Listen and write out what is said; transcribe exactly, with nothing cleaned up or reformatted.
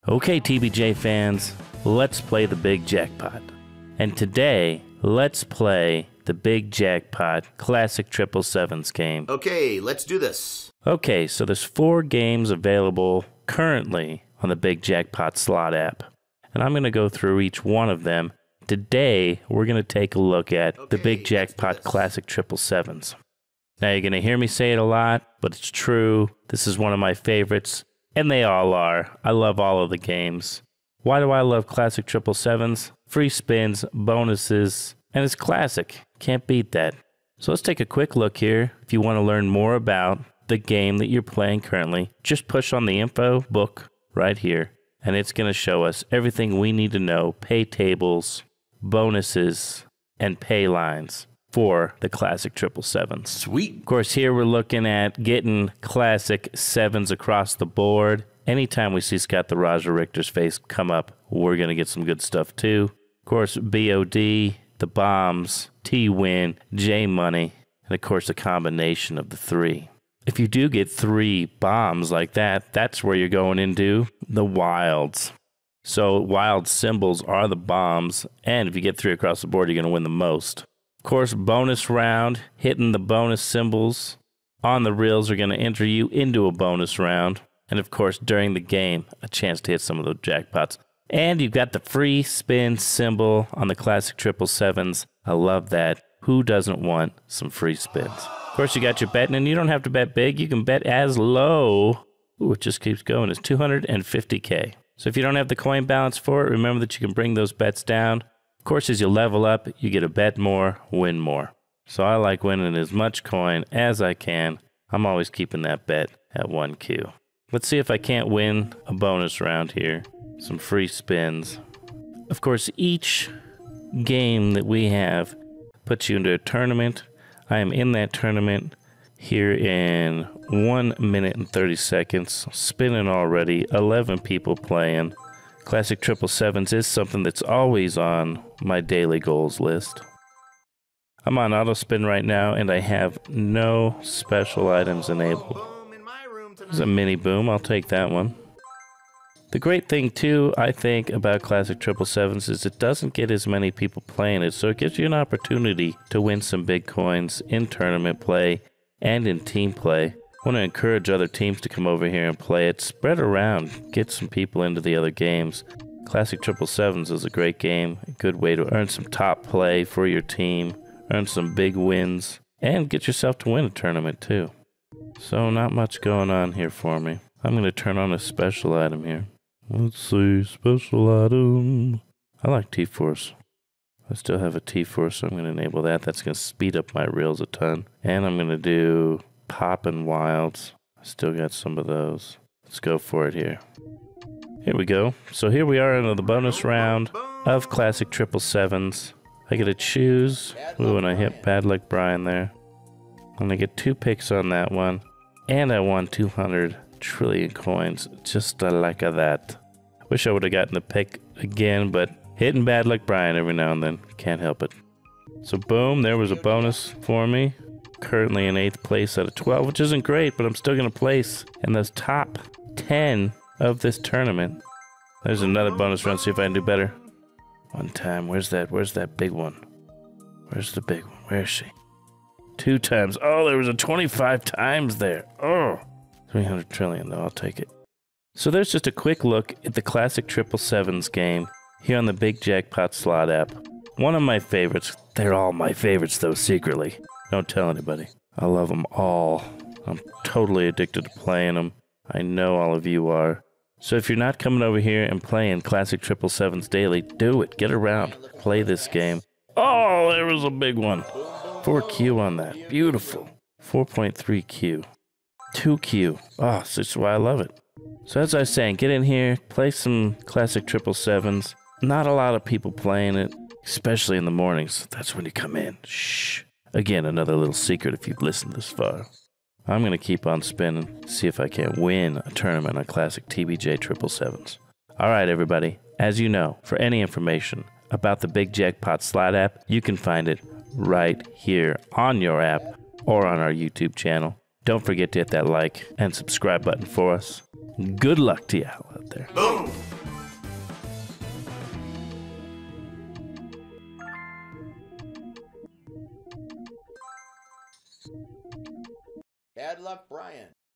Okay, T B J fans, let's play the Big Jackpot. And today, let's play the Big Jackpot Classic Triple Sevens game. Okay, let's do this. Okay, so there's four games available currently on the Big Jackpot Slot app. And I'm going to go through each one of them. Today, we're going to take a look at Okay, the Big Jackpot Classic Triple Sevens. Now, you're going to hear me say it a lot, but it's true. This is one of my favorites. And they all are. I love all of the games. Why do I love Classic Triple Sevens? Free spins, bonuses, and it's classic. Can't beat that. So let's take a quick look here. If you want to learn more about the game that you're playing currently, just push on the info book right here, and it's going to show us everything we need to know, pay tables, bonuses, and pay lines for the Classic Triple Sevens. Sweet. Of course, here we're looking at getting classic sevens across the board. Anytime we see Scott the Roger Richter's face come up, we're going to get some good stuff too. Of course, B O D, the bombs, T-Win, J-Money, and of course, a combination of the three. If you do get three bombs like that, that's where you're going into the wilds. So wild symbols are the bombs, and if you get three across the board, you're going to win the most. Of course, bonus round, hitting the bonus symbols on the reels are going to enter you into a bonus round. And of course, during the game, a chance to hit some of those jackpots. And you've got the free spin symbol on the Classic Triple Sevens. I love that. Who doesn't want some free spins? Of course, you got your betting, and you don't have to bet big. You can bet as low, ooh, it just keeps going, as two hundred fifty K. So if you don't have the coin balance for it, remember that you can bring those bets down. Of course, as you level up, you get to bet more, win more. So I like winning as much coin as I can. I'm always keeping that bet at one Q. Let's see if I can't win a bonus round here. Some free spins. Of course, each game that we have puts you into a tournament. I am in that tournament here in one minute and thirty seconds. Spinning already, eleven people playing. Classic Triple Sevens is something that's always on my daily goals list. I'm on auto spin right now, and I have no special items enabled. There's a mini boom, I'll take that one. The great thing too, I think, about Classic Triple Sevens is it doesn't get as many people playing it, so it gives you an opportunity to win some big coins in tournament play and in team play. I want to encourage other teams to come over here and play it. Spread around, get some people into the other games. Classic Triple Sevens is a great game, a good way to earn some top play for your team, earn some big wins, and get yourself to win a tournament too. So not much going on here for me. I'm going to turn on a special item here. Let's see, special item. I like T-Force. I still have a T-Force, so I'm going to enable that. That's going to speed up my reels a ton. And I'm going to do Poppin' Wilds. I still got some of those. Let's go for it here. Here we go. So here we are into the bonus round of Classic Triple Sevens. I get to choose. Ooh, and I hit Bad Luck Brian there. And I get two picks on that one. And I won two hundred trillion coins. Just like that. Wish I would have gotten the pick again, but hitting Bad Luck Brian every now and then. Can't help it. So boom, there was a bonus for me. Currently in eighth place out of twelve, which isn't great, but I'm still going to place in those top ten of this tournament. There's another bonus round, see if I can do better. One time, where's that, where's that big one? Where's the big one? Where is she? Two times. Oh, there was a twenty-five times there. Oh, three hundred trillion though, I'll take it. So there's just a quick look at the Classic Triple Sevens game here on the Big Jackpot Slot app. One of my favorites. They're all my favorites though, secretly. Don't tell anybody. I love them all. I'm totally addicted to playing them. I know all of you are. So if you're not coming over here and playing Classic Triple Sevens daily, do it. Get around. Play this game. Oh, there was a big one. four Q on that. Beautiful. four point three Q. two Q. Oh, that's why I love it. So as I was saying, get in here, play some Classic Triple Sevens. Not a lot of people playing it, especially in the mornings. That's when you come in. Shh. Again, another little secret if you've listened this far. I'm going to keep on spinning, see if I can't win a tournament on Classic T B J Triple Sevens. All right, everybody. As you know, for any information about the Big Jackpot Slot app, you can find it right here on your app or on our YouTube channel. Don't forget to hit that like and subscribe button for us. Good luck to you all out there. Boom! Bad luck, Brian.